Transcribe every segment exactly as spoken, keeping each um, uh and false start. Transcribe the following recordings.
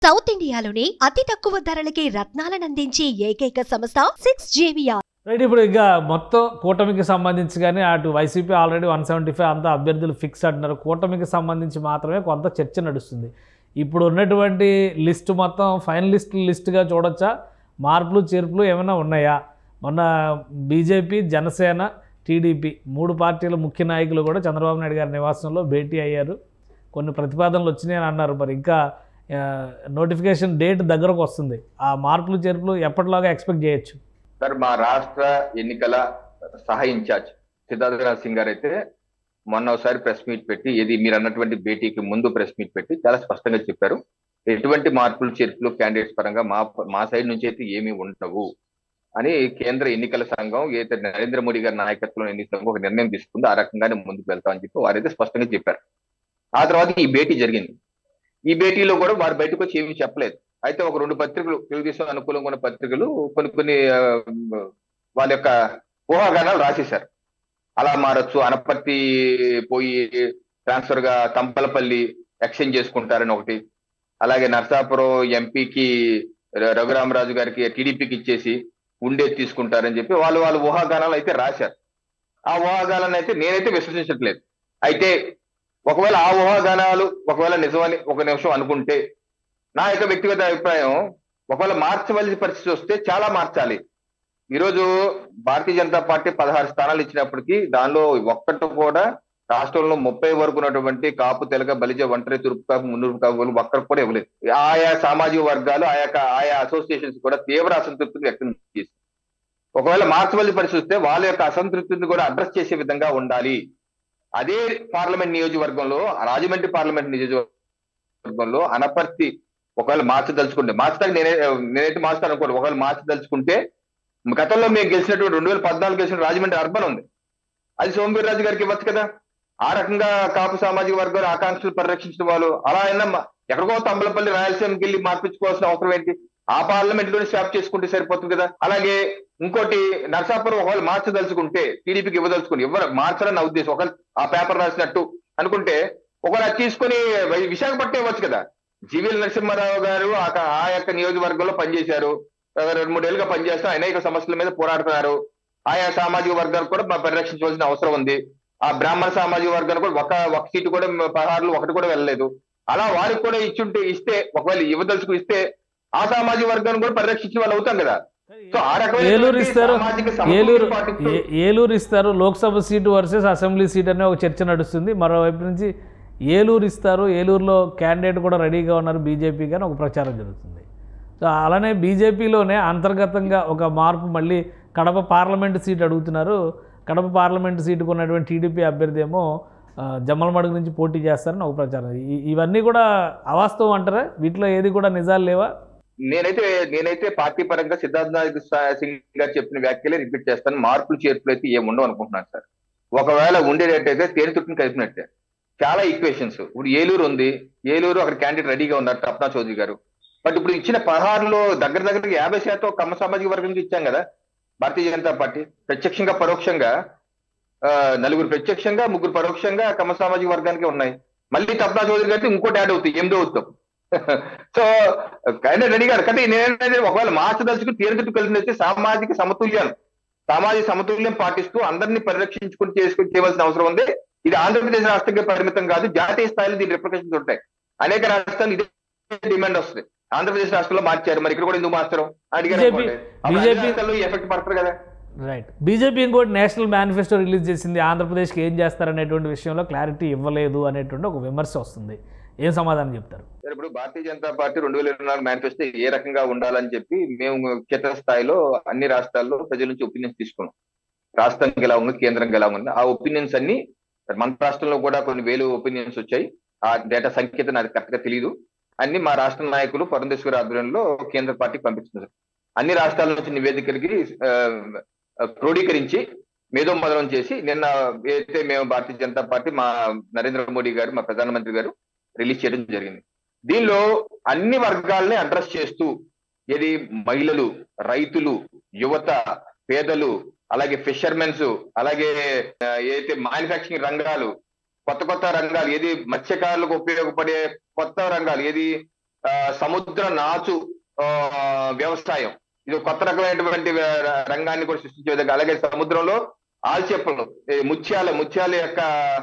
South ఇండియాలోని అతి తక్కువ ధరలకి రత్నాలను అందించే ఏకైక సంస్థ సిక్స్ జేవిఆర్. రైట్, ఇప్పుడు ఇక మొత్తం కూటమికి సంబంధించి కానీ అటు YCP already one seventy five అంతా అభ్యర్థులు ఫిక్స్ అంటున్నారు. కూటమికి సంబంధించి మాత్రమే కొంత చర్చ నడుస్తుంది. ఇప్పుడు ఉన్నటువంటి లిస్టు మొత్తం ఫైనలిస్ట్ లిస్టుగా చూడొచ్చా? మార్పులు చేర్పులు ఏమైనా ఉన్నాయా? మొన్న బీజేపీ, జనసేన, టీడీపీ మూడు పార్టీల ముఖ్య నాయకులు కూడా చంద్రబాబు నాయుడు గారి నివాసంలో భేటీ అయ్యారు. కొన్ని ప్రతిపాదనలు వచ్చినాయని అన్నారు. మరి ఇంకా నోటిఫికేషన్ డేట్ దగ్గరకు వస్తుంది. ఆ మార్పులు చేర్పులు ఎప్పటిలాగా ఎక్స్పెక్ట్ చేయొచ్చు? సార్, మా రాష్ట్ర ఎన్నికల సహాయ ఇన్ఛార్జ్ సిద్ధార్థరాజ్ సింగ్ గారు అయితే మొన్న ఒకసారి ప్రెస్ మీట్ పెట్టి, ఇది మీరు అన్నటువంటి భేటీకి ముందు ప్రెస్ మీట్ పెట్టి చాలా స్పష్టంగా చెప్పారు. ఎటువంటి మార్పులు చేర్పులు క్యాండిడేట్స్ పరంగా మా మా సైడ్ నుంచి అయితే ఏమీ ఉండవు అని కేంద్ర ఎన్నికల సంఘం ఏదైతే నరేంద్ర మోడీ గారి నాయకత్వంలో ఎన్నికల సంఘం ఒక నిర్ణయం తీసుకుందో ఆ రకంగానే ముందుకు వెళ్తామని చెప్పి వారైతే స్పష్టంగా చెప్పారు. ఆ తర్వాత ఈ భేటీ జరిగింది. ఈ భేటీలో కూడా వారు బయటకు వచ్చి ఏమీ చెప్పలేదు. అయితే ఒక రెండు పత్రికలు, తెలుగుదేశం అనుకూలంగా ఉన్న పత్రికలు కొన్ని కొన్ని వాళ్ళ యొక్క ఊహాగానాలు రాసేశారు. అలా మారచ్చు, అనపర్తి పోయి ట్రాన్స్ఫర్ గా తంపలపల్లి ఎక్స్చేంజ్ చేసుకుంటారని ఒకటి, అలాగే నర్సాపురం ఎంపీకి రఘురామరాజు గారికి టీడీపీకి ఇచ్చేసి ఉండేది తీసుకుంటారని చెప్పి వాళ్ళు వాళ్ళ ఊహాగానాలు అయితే రాశారు. ఆ ఊహాగానాలను అయితే నేనైతే విశ్వసించట్లేదు. అయితే ఒకవేళ ఆ ఊహాగానాలు ఒకవేళ నిజమని ఒక నిమిషం అనుకుంటే, నా యొక్క వ్యక్తిగత అభిప్రాయం, ఒకవేళ మార్చవలసిన పరిస్థితి వస్తే చాలా మార్చాలి. ఈరోజు భారతీయ జనతా పార్టీ పదహారు స్థానాలు ఇచ్చినప్పటికీ దానిలో ఒక్కటి కూడా రాష్ట్రంలో ముప్పై వరకు ఉన్నటువంటి కాపు, తెలగ, బలిజ, ఒంటరి, తూర్పు కాపు, మున్నూరు కాపు ఒక్కరికి కూడా ఇవ్వలేదు. ఆయా సామాజిక వర్గాలు, ఆయా ఆయా అసోసియేషన్స్ కూడా తీవ్ర అసంతృప్తిని వ్యక్తం చేసి, ఒకవేళ మార్చవలసిన పరిస్థితి వస్తే వాళ్ళ యొక్క అసంతృప్తిని కూడా అడ్రస్ చేసే విధంగా ఉండాలి. అదే పార్లమెంట్ నియోజకవర్గంలో, రాజమండ్రి పార్లమెంట్ నియోజకవర్గంలో అనపర్తి ఒకవేళ మార్చదలుచుకుంటే, మార్చడానికి నేనే నేనైతే మార్చుతాను అనుకోండి. ఒకవేళ మార్చదలుచుకుంటే, గతంలో మేము గెలిచినటువంటి రెండు వేల పద్నాలుగు గెలిచిన రాజమండ్రి అర్బన్ ఉంది, అది సోమవీర్రాజు గారికి ఇవ్వచ్చు కదా. ఆ రకంగా కాపు సామాజిక వర్గాలు ఆకాంక్షలు పరిరక్షించిన వాళ్ళు అలా అయినా ఎక్కడికో తంబలపల్లి, రాయలసీమకి వెళ్ళి మార్పించుకోవాల్సిన అవసరం ఏంటి? ఆ పార్లమెంట్ లోనే స్వాప్ చేసుకుంటే సరిపోతుంది కదా. అలాగే ఇంకోటి, నర్సాపురం ఒకవేళ మార్చదలుచుకుంటే, టీడీపీకి ఇవ్వదలుచుకుని ఇవ్వరు, మార్చాలని నా ఉద్దేశం. ఒకవేళ ఆ పేపర్ రాసినట్టు అనుకుంటే ఒకవేళ తీసుకుని విశాఖపట్నం ఇవ్వచ్చు కదా. జీవీఎల్ నరసింహారావు గారు ఆ యొక్క నియోజకవర్గంలో పనిచేశారు, రెండు మూడేళ్లుగా పనిచేస్తూ అనేక సమస్యల మీద పోరాడుతున్నారు. ఆయా సామాజిక వర్గాలు కూడా పరిరక్షించవలసిన అవసరం ఉంది. ఆ బ్రాహ్మణ సామాజిక వర్గాన్ని కూడా ఒక ఒక సీటు కూడా పదహారులో ఒకటి కూడా వెళ్ళలేదు. అలా వారికి కూడా ఇచ్చుంటే, ఇస్తే ఒకవేళ ఇవ్వదలుచుకుని ఇస్తే ఆ సామాజిక వర్గాన్ని కూడా పరిరక్షించిన వాళ్ళు అవుతాం కదా. సో ఆ రకమైన ఏలూరు ఇస్తారు, ఏలూరు ఏలూరు ఇస్తారు, Lok Sabha seat versus assembly seat అనే ఒక చర్చ నడుస్తుంది. మరోవైపు నుంచి ఏలూరు ఇస్తారు, ఏలూరులో క్యాండిడేట్ కూడా రెడీగా ఉన్నారు బీజేపీ కానీ ఒక ప్రచారం జరుగుతుంది. సో అలానే బీజేపీలోనే అంతర్గతంగా ఒక మార్పు, మళ్ళీ కడప పార్లమెంటు సీట్ అడుగుతున్నారు. కడప పార్లమెంటు సీటుకు ఉన్నటువంటి టీడీపీ అభ్యర్థి ఏమో జమ్మలమడుగు నుంచి పోటీ చేస్తారని ఒక ప్రచారం. ఇవన్నీ కూడా అవాస్తవం అంటారా? వీటిలో ఏది కూడా నిజాలు లేవా? నేనైతే నేనైతే పార్టీ పరంగా సిద్ధార్థ సింగ్ గారు చెప్పిన వ్యాఖ్యలే రిపీట్ చేస్తాను. మార్పులు చేర్పులు అయితే ఏముండవు అనుకుంటున్నాను సార్. ఒకవేళ ఉండేటట్టయితే తేనె తుట్టుని కలిపినట్టే. చాలా ఈక్వేషన్స్. ఇప్పుడు ఏలూరు ఉంది, ఏలూరు అక్కడ క్యాండిడేట్ రెడీగా ఉన్నారు తప్నా చౌదరి గారు. బట్ ఇప్పుడు ఇచ్చిన పదహారులో దగ్గర దగ్గర యాభై శాతం కమ్మ సామాజిక వర్గానికి ఇచ్చాం కదా భారతీయ జనతా పార్టీ. ప్రత్యక్షంగా పరోక్షంగా నలుగురు ప్రత్యక్షంగా, ముగ్గురు పరోక్షంగా కమ్మ సామాజిక వర్గానికి ఉన్నాయి. మళ్ళీ తప్నా చౌదరి గారికి ఇంకోటి యాడ్ అవుతాయి, ఎనిమిదో అవుతాం. సో క్యాండిడేట్ రెడీ గారు. కానీ నేనంటే ఒకవేళ మార్చదలుచుకుని తీరతుట్టు కలిసి సామాజిక సమతుల్యం సామాజిక సమతుల్యం పాటిస్తూ అందరినీ పరిరక్షించుకుని చేసుకుని చేయవలసిన అవసరం ఉంది. ఇది ఆంధ్రప్రదేశ్ రాష్ట్రంగా పరిమితం కాదు, జాతీయ స్థాయిలో దీని రిప్రజెంటేషన్స్ ఉంటాయి. అనేక రాష్ట్రాలు ఇదే డిమాండ్ వస్తుంది. ఆంధ్రప్రదేశ్ రాష్ట్రంలో మార్చారు, మరి ఇక్కడ కూడా ఎందుకు మార్చారు అడిగారు, ఎఫెక్ట్ పడతారు కదా. రైట్. బీజేపీ ఇంకోటి నేషనల్ మేనిఫెస్టో రిలీజ్ చేసింది, ఆంధ్రప్రదేశ్కి ఏం చేస్తారనేటువంటి విషయంలో క్లారిటీ ఇవ్వలేదు అనేటువంటి ఒక విమర్శ వస్తుంది. ఏం సమాధానం చెప్తారు? ఇప్పుడు భారతీయ జనతా పార్టీ రెండు వేల ఇరవై నాలుగు మేనిఫెస్టో ఏ రకంగా ఉండాలని చెప్పి మేము క్షేత్ర స్థాయిలో అన్ని రాష్ట్రాల్లో ప్రజల నుంచి ఒపీనియన్స్ తీసుకున్నాం. రాష్ట్రానికి ఎలా ఉంది, కేంద్రంకి ఎలా ఉంది, ఆ ఒపీనియన్స్ అన్ని మన రాష్ట్రంలో కూడా కొన్ని వేలు ఒపీనియన్స్ వచ్చాయి. ఆ డేటా సంఖ్యత నాకు కరెక్ట్ గా తెలియదు. అన్ని మా రాష్ట్ర నాయకులు పరంధేశ్వరి ఆధ్వర్యంలో కేంద్ర పార్టీకి పంపిస్తున్నారు. అన్ని రాష్ట్రాల నుంచి నివేదికలకి క్రోడీకరించి మేధోమదనం చేసి నిన్న ఏదైతే మేము భారతీయ జనతా పార్టీ, మా నరేంద్ర మోడీ గారు, మా ప్రధానమంత్రి గారు రిలీజ్ చేయడం జరిగింది. దీనిలో అన్ని వర్గాలని అడ్రస్ చేస్తూ, ఇది మహిళలు, రైతులు, యువత, పేదలు, అలాగే ఫిషర్మెన్స్, అలాగే ఏదైతే మ్యానుఫ్యాక్చరింగ్ రంగాలు, కొత్త కొత్త రంగాలు, ఏది మత్స్యకారులకు ఉపయోగపడే కొత్త రంగాలు, ఏది ఆ, సముద్ర నాచు ఆ, వ్యవసాయం, ఇది కొత్త రకమైనటువంటి రంగాన్ని కూడా సృష్టించే విధంగా, అలాగే సముద్రంలో ఆల్చెప్పలు, ముత్యాల ముత్యాల యొక్క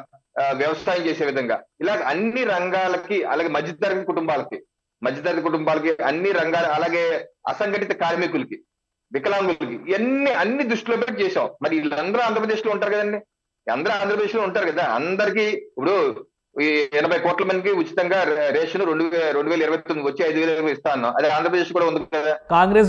వ్యవసాయం చేసే విధంగా, ఇలా అన్ని రంగాలకి, అలాగే మధ్యతరగతి కుటుంబాలకి మధ్యతరగతి కుటుంబాలకి అన్ని రంగాలు, అలాగే అసంఘటిత కార్మికులకి, వికలాంగులకి, ఇవన్నీ అన్ని దృష్టిలో పెట్టి చేసాం. మరి వీళ్ళందరూ ఆంధ్రప్రదేశ్ లో ఉంటారు కదండి, అందరూ ఆంధ్రప్రదేశ్ లో ఉంటారు కదా. అందరికి ఇప్పుడు ఈ ఎనభై కోట్ల మందికి ఉచితంగా రేషన్ రెండు రెండు వేల ఇరవై తొమ్మిది వచ్చి ఐదు వేల ఇస్తా అన్నాం. అదే ఆంధ్రప్రదేశ్ కూడా ఉంది కదా. కాంగ్రెస్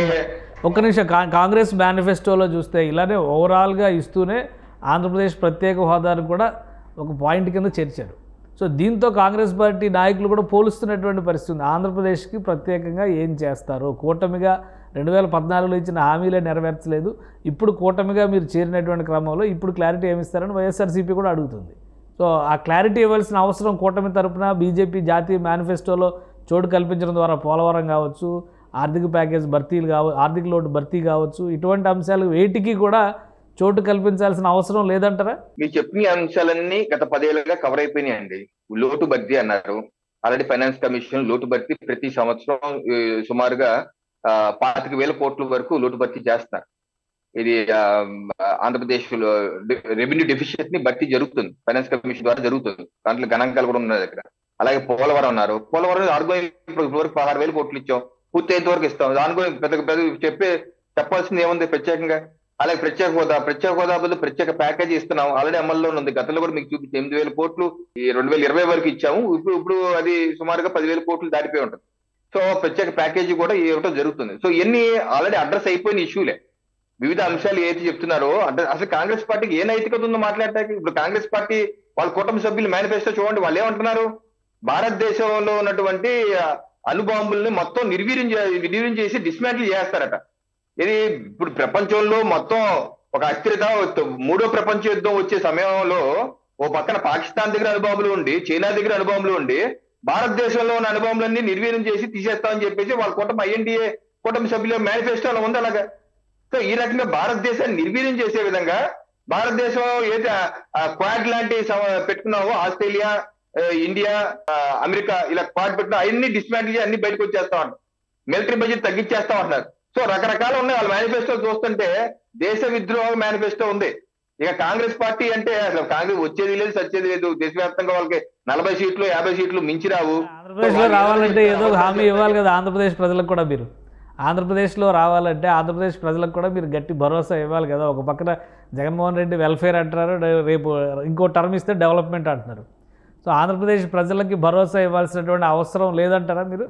ఒక్క నిమిషం, కాంగ్రెస్ మేనిఫెస్టోలో చూస్తే ఇలానే ఓవరాల్గా ఇస్తూనే ఆంధ్రప్రదేశ్ ప్రత్యేక హోదాను కూడా ఒక పాయింట్ కింద చేర్చారు. సో దీంతో కాంగ్రెస్ పార్టీ నాయకులు కూడా పోలుస్తున్నటువంటి పరిస్థితి ఉంది. ఆంధ్రప్రదేశ్కి ప్రత్యేకంగా ఏం చేస్తారు, కూటమిగా రెండు వేల పద్నాలుగులో ఇచ్చిన హామీలే నెరవేర్చలేదు, ఇప్పుడు కూటమిగా మీరు చేరినటువంటి క్రమంలో ఇప్పుడు క్లారిటీ ఏమిస్తారని వైఎస్ఆర్సీపీ కూడా అడుగుతుంది. సో ఆ క్లారిటీ ఇవ్వాల్సిన అవసరం కూటమి తరపున బీజేపీ జాతీయ మేనిఫెస్టోలో చోటు కల్పించడం ద్వారా పోలవరం కావచ్చు, ఆర్థిక ప్యాకేజ్ భర్తీలు కావచ్చు, ఆర్థిక లోటు భర్తీ కావచ్చు, ఇటువంటి అంశాలు వేటికి కూడా చోటు కల్పించాల్సిన అవసరం లేదంటారా? మీరు చెప్పిన అంశాలన్నీ గత పదేళ్ళుగా కవర్ అయిపోయినాయండి. లోటు భర్తీ అన్నారు, ఆల్రెడీ ఫైనాన్స్ కమిషన్ లోటు భర్తీ ప్రతి సంవత్సరం సుమారుగా పాతిక వేల కోట్ల వరకు లోటు భర్తీ చేస్తున్నారు. ఇది ఆంధ్రప్రదేశ్ లో రెవెన్యూ డెఫిషియట్ ని భర్తీ జరుగుతుంది, ఫైనాన్స్ కమిషన్ ద్వారా జరుగుతుంది. దాంట్లో గణాంకాలు కూడా ఉన్నాయి దగ్గర. అలాగే పోలవరం అన్నారు, పోలవరం ఆర్గోయింగ్ వరకు పదహారు వేలు కోట్లు ఇచ్చాం, పూర్తి అయ్యేంత వరకు ఇస్తాం. దానికోసం పెద్ద పెద్ద చెప్పే చెప్పాల్సింది ఏముంది ప్రత్యేకంగా. అలాగే ప్రత్యేక హోదా, ప్రత్యేక హోదా బదులు ప్రత్యేక ప్యాకేజీ ఇస్తున్నాం, ఆల్రెడీ అమల్లో ఉంది. గతంలో కూడా మీకు చూపించి ఎనిమిది వేల కోట్లు ఈ రెండు వేల ఇరవై వరకు ఇచ్చాము. ఇప్పుడు ఇప్పుడు అది సుమారుగా పదివేల కోట్లు దాటిపోయి ఉంటుంది. సో ప్రత్యేక ప్యాకేజీ కూడా ఇవ్వడం జరుగుతుంది. సో ఇవన్నీ ఆల్రెడీ అడ్రస్ అయిపోయిన ఇష్యూలే. వివిధ అంశాలు ఏది చెప్తున్నారో అంటే అసలు కాంగ్రెస్ పార్టీకి ఏ నైతికత ఉందో మాట్లాడటానికి. ఇప్పుడు కాంగ్రెస్ పార్టీ వాళ్ళ కుటుంబ సభ్యులు మేనిఫెస్టో చూడండి, వాళ్ళు ఏమంటున్నారు, భారతదేశంలో ఉన్నటువంటి అణుబాంబుల్ని మొత్తం నిర్వీర్యం నిర్వీర్యం చేసి డిస్మాంటిల్ చేస్తారట. ఇది ఇప్పుడు ప్రపంచంలో మొత్తం ఒక అస్థిరత, మూడో ప్రపంచ యుద్ధం వచ్చే సమయంలో ఓ పక్కన పాకిస్తాన్ దగ్గర అణుబాంబులు ఉండి, చైనా దగ్గర అణుబాంబులు ఉండి, భారతదేశంలో ఉన్న అణుబాంబులన్నీ నిర్వీర్యం చేసి తీసేస్తామని చెప్పేసి వాళ్ళ కుటుంబ ఐఎన్డీఏ కుటుంబ సభ్యుల మేనిఫెస్టోలో ఉంది అలాగా. సో ఈ రకంగా భారతదేశాన్ని నిర్వీర్యం చేసే విధంగా భారతదేశం ఏదైతే క్వాడ్ లాంటి పెట్టుకున్నావో, ఆస్ట్రేలియా, ఇండియా, అమెరికా ఇలా క్వాడ్ పెట్టిన అన్ని డిస్మాంటిల్ అన్ని బయటకు వచ్చేస్తా ఉంటారు, మిలిటరీ బడ్జెట్ తగ్గించేస్తా ఉంటున్నారు. సో రకరకాలు ఉన్నాయి వాళ్ళ మేనిఫెస్టో చూస్తుంటే. దేశ విద్రోహ మేనిఫెస్టో ఉంది. ఇక కాంగ్రెస్ పార్టీ అంటే అసలు కాంగ్రెస్ వచ్చేది లేదు, సచ్చేది లేదు. దేశవ్యాప్తంగా వాళ్ళకి నలభై సీట్లు యాభై సీట్లు మించి రావు. ఆంధ్రప్రదేశ్ లో రావాలంటే ఏదో హామీ ఇవ్వాలి కదా ఆంధ్రప్రదేశ్ ప్రజలకు కూడా. మీరు ఆంధ్రప్రదేశ్లో రావాలంటే ఆంధ్రప్రదేశ్ ప్రజలకు కూడా మీరు గట్టి భరోసా ఇవ్వాలి కదా. ఒక పక్కన జగన్మోహన్ రెడ్డి వెల్ఫేర్ అంటున్నారు, రేపు ఇంకో టర్మ్ ఇస్తే డెవలప్మెంట్ అంటున్నారు. సో ఆంధ్రప్రదేశ్ ప్రజలకి భరోసా ఇవ్వాల్సినటువంటి అవసరం లేదంటారా మీరు?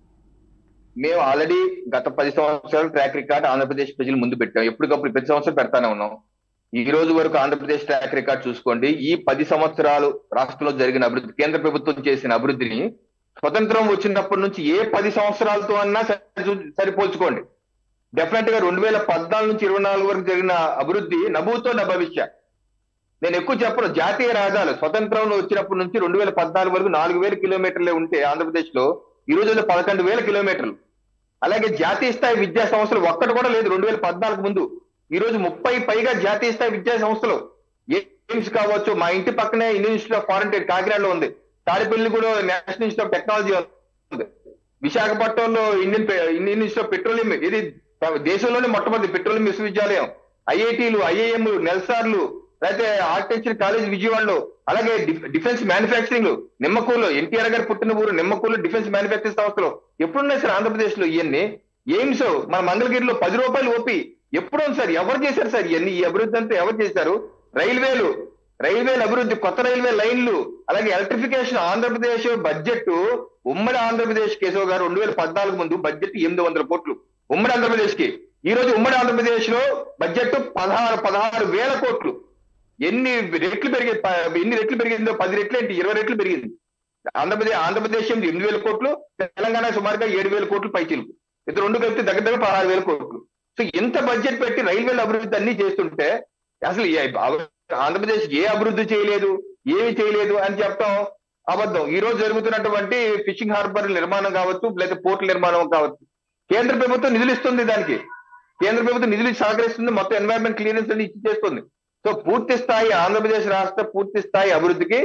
మేము ఆల్రెడీ గత పది సంవత్సరాల ట్రాక్ రికార్డ్ ఆంధ్రప్రదేశ్ ప్రజలు ముందు పెట్టాం. ఎప్పటికప్పుడు ప్రతి సంవత్సరం పెడతానే ఉన్నాం. ఈ రోజు వరకు ఆంధ్రప్రదేశ్ ట్రాక్ రికార్డ్ చూసుకోండి. ఈ పది సంవత్సరాలు రాష్ట్రంలో జరిగిన అభివృద్ధి, కేంద్ర ప్రభుత్వం చేసిన అభివృద్ధిని స్వతంత్రం వచ్చినప్పటి నుంచి ఏ పది సంవత్సరాలతో అన్నా సరిపోల్చుకోండి. డెఫినెట్ గా రెండు వేల పద్నాలుగు నుంచి ఇరవై నాలుగు వరకు జరిగిన అభివృద్ధి నభూతో నా భవిష్యత్. నేను ఎక్కువ చెప్పను. జాతీయ రహదారులు స్వతంత్రంలో వచ్చినప్పటి నుంచి రెండు వేల పద్నాలుగు వరకు నాలుగు వేల కిలోమీటర్లే ఉంటే ఆంధ్రప్రదేశ్ లో ఈ రోజుల్లో పదకొండు వేల కిలోమీటర్లు. అలాగే జాతీయ స్థాయి విద్యా సంస్థలు ఒక్కటి కూడా లేదు రెండు వేల పద్నాలుగు ముందు. ఈ రోజు ముప్పై పైగా జాతీయ స్థాయి విద్యా సంస్థలు, ఎయిమ్స్ కావచ్చు, మా ఇంటి పక్కనే Indian Institute of Foreign Trade కాకినాడలో ఉంది, తాడిపల్లి కూడా నేషనల్ ఇన్స్టిట్యూట్ ఆఫ్ టెక్నాలజీ ఉంది, విశాఖపట్నంలో Indian Indian Institute of Petroleum, ఇది దేశంలోనే మొట్టమొదటి పెట్రోలియం విశ్వవిద్యాలయం, ఐఐటీలు, ఐఐఎంలు, నెల్సార్లు, లేకపోతే ఆర్కిటెక్చర్ కాలేజ్ విజయవాడలో, అలాగే డిఫెన్స్ మ్యానుఫ్యాక్చరింగ్ నిమ్మకూరులో, ఎన్టీఆర్ గారు పుట్టిన ఊరు నిమ్మకూరులో డిఫెన్స్ మ్యానుఫ్యాక్చరింగ్ సంస్థలు ఎప్పుడున్నాయి సార్ ఆంధ్రప్రదేశ్ లో? ఇవన్నీ ఎయిమ్స్ మన మంగళగిరిలో పది రూపాయలు ఓపి ఎప్పుడు ఉంది సార్? ఎవరు చేశారు సార్ ఇవన్నీ? ఈ అభివృద్ధి అంతా ఎవరు చేశారు? రైల్వేలు, రైల్వేల అభివృద్ధి, కొత్త రైల్వే లైన్లు, అలాగే ఎలక్ట్రిఫికేషన్. ఆంధ్రప్రదేశ్ బడ్జెట్, ఉమ్మడి ఆంధ్రప్రదేశ్ కేశవ్ గారు రెండు వేల పద్నాలుగు ముందు బడ్జెట్ ఎనిమిది వందల కోట్లు ఉమ్మడి ఆంధ్రప్రదేశ్ కి. ఈ రోజు ఉమ్మడి ఆంధ్రప్రదేశ్ లో బడ్జెట్ పదహారు పదహారు వేల కోట్లు. ఎన్ని రెట్లు పెరిగి ఎన్ని రెట్లు పెరిగిందో, పది రెట్లు ఏంటి, ఇరవై రెట్లు పెరిగింది. ఆంధ్రప్రదేశ్ ఆంధ్రప్రదేశ్ ఎనిమిది వేల కోట్లు, తెలంగాణ సుమారుగా ఏడు వేల కోట్లు పైచీలకు, ఇది రెండు కలిపి దగ్గర దగ్గర పదహారు వేల కోట్లు. సో ఎంత బడ్జెట్ పెట్టి రైల్వేల అభివృద్ధి అన్ని చేస్తుంటే అసలు ఆంధ్రప్రదేశ్ ఏ అభివృద్ధి చేయలేదు, ఏమి చేయలేదు అని చెప్పడం అబద్ధం. ఈ రోజు జరుగుతున్నటువంటి ఫిషింగ్ హార్బర్ నిర్మాణం కావచ్చు, లేదా పోర్టుల నిర్మాణం కావచ్చు, కేంద్ర ప్రభుత్వం నిధులు ఇస్తుంది. దానికి కేంద్ర ప్రభుత్వం నిధులు సహకరిస్తుంది, మొత్తం ఎన్వైరన్మెంట్ క్లియరెన్స్ అన్ని ఇచ్చి చేస్తుంది. సో పూర్తి స్థాయి ఆంధ్రప్రదేశ్ రాష్ట్ర పూర్తి స్థాయి అభివృద్ధికి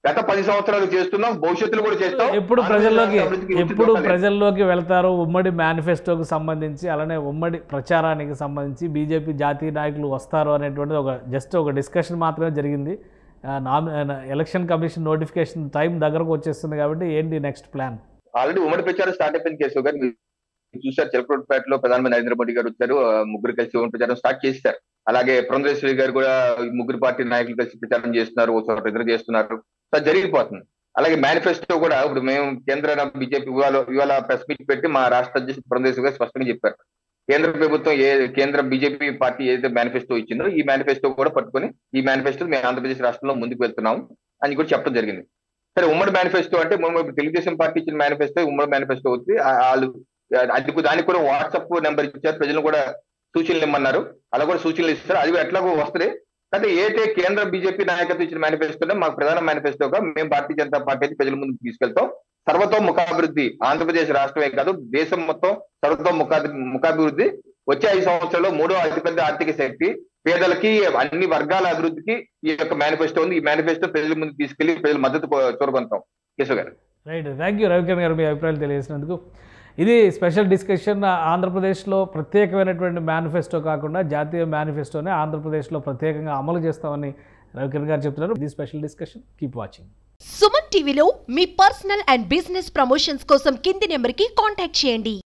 గత పది సంవత్సరాలు చేస్తున్నాం, భవిష్యత్తులో కూడా చేస్తాం. ఎప్పుడు ప్రజల్లోకి ఎప్పుడు ప్రజల్లోకి వెళ్తారు ఉమ్మడి మేనిఫెస్టోకి సంబంధించి, అలానే ఉమ్మడి ప్రచారానికి సంబంధించి బీజేపీ జాతీయ నాయకులు వస్తారు అనేటువంటిది ఒక జస్ట్ ఒక డిస్కషన్ మాత్రమే జరిగింది. నామి ఎలక్షన్ కమిషన్ నోటిఫికేషన్ టైం దగ్గరకు వచ్చేస్తుంది కాబట్టి ఏంటి నెక్స్ట్ ప్లాన్? ఆల్రెడీ ఉమ్మడి ప్రచారం స్టార్ట్ అయిపోయింది కేశవ్ గారు. మీరు చూసారు చిలకలూరుపేటలో ప్రధానమంత్రి నరేంద్ర మోడీ గారు వచ్చారు, ముగ్గురు కలిసి ఉమ్మడి ప్రచారం స్టార్ట్ చేశారు. అలాగే పురంధేశ్వరి గారు కూడా ముగ్గురు పార్టీ నాయకులు కలిసి ప్రచారం చేస్తున్నారు, ఒకసారి ఇద్దరు చేస్తున్నారు, జరిగిపోతుంది. అలాగే మేనిఫెస్టో కూడా ఇప్పుడు మేము కేంద్ర బీజేపీ ఇవాళ ఇవాళ ప్రెస్ మీట్ పెట్టి మా రాష్ట్ర అధ్యక్షుడు పురంధేశ్వరి గారు స్పష్టంగా చెప్పారు, కేంద్ర ప్రభుత్వం ఏ కేంద్ర బీజేపీ పార్టీ ఏదైతే మేనిఫెస్టో ఇచ్చిందో ఈ మేనిఫెస్టో కూడా పట్టుకొని ఈ మేనిఫెస్టో మేము ఆంధ్రప్రదేశ్ రాష్ట్రంలో ముందుకు వెళ్తున్నాం అని కూడా చెప్పడం జరిగింది. సరే, ఉమ్మడి మేనిఫెస్టో అంటే మనం ఇప్పుడు తెలుగుదేశం పార్టీ ఇచ్చిన మేనిఫెస్టో ఉమ్మడి మేనిఫెస్టో అవుతుంది. వాళ్ళు అందుకు దానికి కూడా వాట్సాప్ నెంబర్ ఇచ్చారు, ప్రజలు కూడా సూచనలు ఇమ్మన్నారు, అలా కూడా సూచనలు ఇస్తారు. అది ఎట్లాగో వస్తుంది. అంటే ఏదైతే కేంద్ర బీజేపీ నాయకత్వం ఇచ్చిన మేనిఫెస్టోనే మాకు ప్రధాన మేనిఫెస్టోగా మేము భారతీయ జనతా పార్టీ అయితే ప్రజల ముందుకు తీసుకెళ్తాం. సర్వతోముఖాభివృద్ధి ఆంధ్రప్రదేశ్ రాష్ట్రమే కాదు దేశం మొత్తం సర్వతోముఖా ముఖాభివృద్ధి వచ్చే ఐదు సంవత్సరాల్లో మూడో అతిపెద్ద ఆర్థిక శక్తి, పేదలకి అన్ని వర్గాల అభివృద్ధికి ఈ యొక్క మేనిఫెస్టో ఉంది. ఈ మేనిఫెస్టో ప్రజల ముందు తీసుకెళ్లి ప్రజల మద్దతు చూరగొంటాం. కేశవ్ గారు రైట్, థ్యాంక్ యూ రవికిరణ్ గారు మీ అభిప్రాయాలు తెలియజేసినందుకు. ఇది స్పెషల్ డిస్కషన్. ఆంధ్రప్రదేశ్లో ప్రత్యేకమైనటువంటి మేనిఫెస్టో కాకుండా జాతీయ మేనిఫెస్టోనే ఆంధ్రప్రదేశ్లో ప్రత్యేకంగా అమలు చేస్తామని రవికిరణ్ గారు చెప్తున్నారు. ఇది special discussion. Keep watching. Suman టీవీలో మీ పర్సనల్ అండ్ బిజినెస్ ప్రమోషన్స్ కోసం కింది నెంబర్కి కాంటాక్ట్ చేయండి.